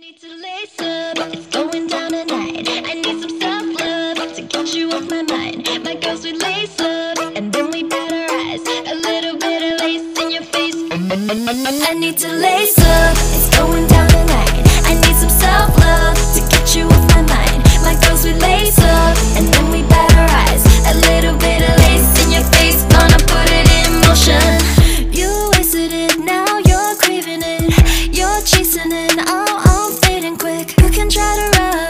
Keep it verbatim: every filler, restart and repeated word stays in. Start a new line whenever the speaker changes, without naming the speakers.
Need to lace up, it's going down tonight. I need some self-love to get you off my mind. My girls, we lace up, and then we bat our eyes. A little bit of lace in your face. I need to lace up, it's going down tonight. I need some self-love to get you off my mind. My girls, we lace up, and then we bat our eyes. A little bit of lace in your face, gonna put it in motion. You wasted it, now you're craving it. You're chasing it, oh, I'm fading quick. You can try to run